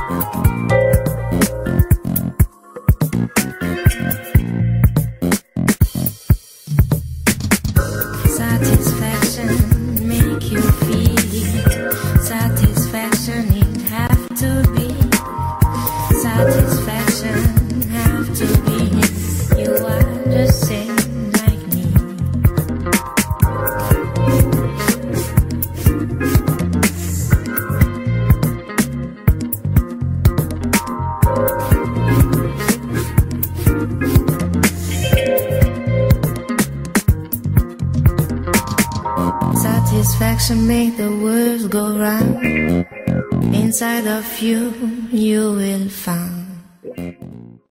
Satisfaction make you feel. Satisfaction it have to be. Satisfaction have to be. You are the same like me. Satisfaction make the world go round. Inside of you, you will find